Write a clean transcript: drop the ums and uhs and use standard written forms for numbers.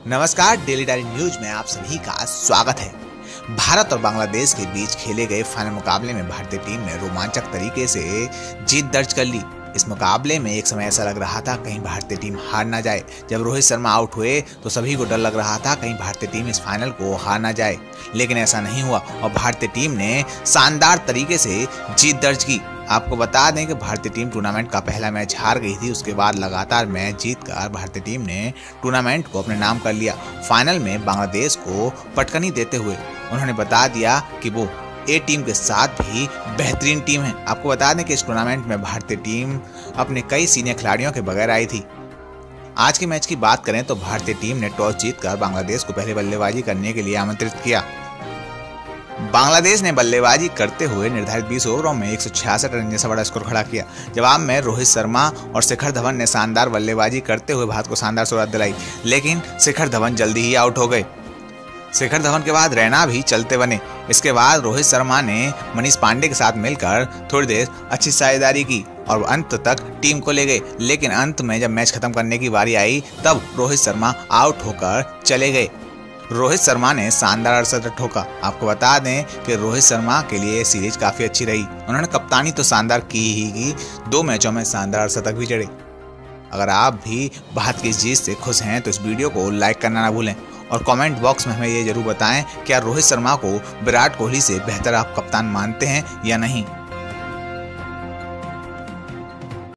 नमस्कार, daily diary news में आप सभी का स्वागत है। भारत और बांग्लादेश के बीच खेले गए फाइनल मुकाबले में भारतीय टीम ने रोमांचक तरीके से जीत दर्ज कर ली। इस मुकाबले में एक समय ऐसा लग रहा था कहीं भारतीय टीम हार ना जाए। जब रोहित शर्मा आउट हुए तो सभी को डर लग रहा था कहीं भारतीय टीम इस फाइनल को हार ना जाए, लेकिन ऐसा नहीं हुआ और भारतीय टीम ने शानदार तरीके से जीत दर्ज की। आपको बता दें कि भारतीय टीम टूर्नामेंट का पहला मैच हार गई थी, उसके बाद लगातार मैच जीतकर भारतीय टीम ने टूर्नामेंट को अपने नाम कर लिया। फाइनल में बांग्लादेश को पटकनी देते हुए उन्होंने बता दिया कि वो ए टीम के साथ भी बेहतरीन टीम है। आपको बता दें कि इस टूर्नामेंट में भारतीय टीम अपने कई सीनियर खिलाड़ियों के बगैर आई थी। आज के मैच की बात करें तो भारतीय टीम ने टॉस जीतकर बांग्लादेश को पहले बल्लेबाजी करने के लिए आमंत्रित किया। बांग्लादेश ने बल्लेबाजी करते हुए निर्धारित 20 ओवरों में 166 रन जैसा बड़ा स्कोर खड़ा किया। जवाब में रोहित शर्मा और शिखर धवन ने शानदार बल्लेबाजी करते हुए भारत को शानदार शुरुआत दिलाई, लेकिन शिखर धवन जल्दी ही आउट हो गए। शिखर धवन के बाद रैना भी चलते बने। इसके बाद रोहित शर्मा ने मनीष पांडे के साथ मिलकर थोड़ी देर अच्छी साझेदारी की और अंत तक टीम को ले गए, लेकिन अंत में जब मैच खत्म करने की बारी आई तब रोहित शर्मा आउट होकर चले गए। रोहित शर्मा ने शानदार 68 ठोका। आपको बता दें कि रोहित शर्मा के लिए सीरीज काफी अच्छी रही। उन्होंने कप्तानी तो शानदार की ही की, 2 मैचों में शानदार शतक भी जड़े। अगर आप भी भारत की जीत से खुश हैं तो इस वीडियो को लाइक करना ना भूलें और कमेंट बॉक्स में हमें ये जरूर बताएं क्या रोहित शर्मा को विराट कोहली से बेहतर आप कप्तान मानते हैं या नहीं।